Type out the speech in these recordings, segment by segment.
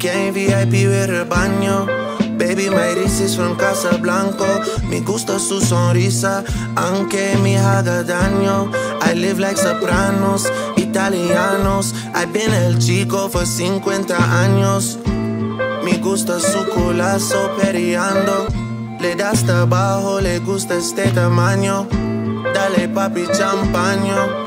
Weekend VIP with el baño. Baby, my wrist is from Casablanca. Me gusta su sonrisa, aunque me haga daño. I live like sopranos, italianos. I've been el chico for 50 años. Me gusta su culazo periando. Le da hasta abajo, le gusta este tamaño. Dale papi champaño.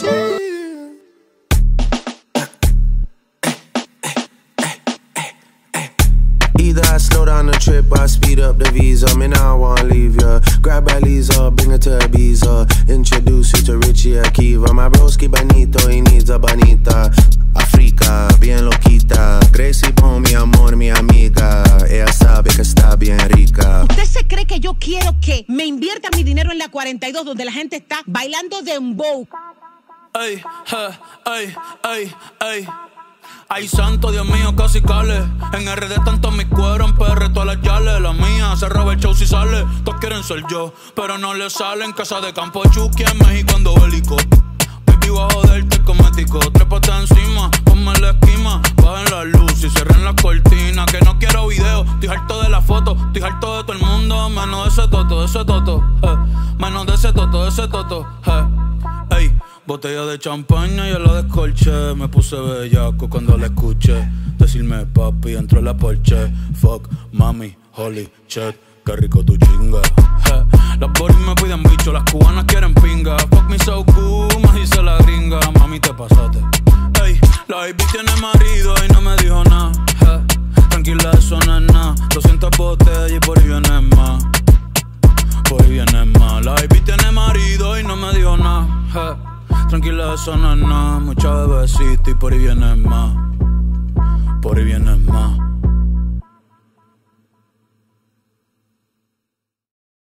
Either I slow down the trip, I speed up the visa. Me now I wanna leave ya. Grab a Lisa, bring her to Ibiza. Introduce you to Richie Akiva. My broski bonito, he needs a bonita. Africa, bien loquita. Gracie Bone, mi amor, mi amiga. Ella sabe que está bien rica. ¿Usted se cree que yo quiero que me invierta mi dinero en la 42 donde la gente está bailando dembow? Ey, ey, ey, ey. Ay, santo, Dios mío, casi cale. En RD tanto mi cuero, en PR todas las yales. La mía se roba el show si sale. Todos quieren ser yo, pero no le salen. Casa de campo Chucky en México ando bélico. Baby, voy a joderte cosmético. Trépate encima, ponme la esquima. Bajen la luz y cierren la cortina. Que no quiero video, estoy harto de la foto. Estoy harto de todo el mundo, menos de ese toto, menos de ese toto, ey. Botella de champaña y yo la descolché. Me puse bellaco cuando la escuché decirme papi, entró en la Porsche. Fuck, mami, holy shit, qué rico tu chinga. Las boris me piden bicho, las cubanas quieren pinga. Fuck me so cool, me dice la gringa. Mami, te pasaste. Ey, la baby tiene marido y no me dijo nada. Tranquila, eso no es nada. 200 botellas y por ahí viene más. Por ahí viene más. La baby tiene marido y no me dijo nada. Tranquila, eso no es nada. Mucha bebecita y por ahí viene más. Por ahí viene más.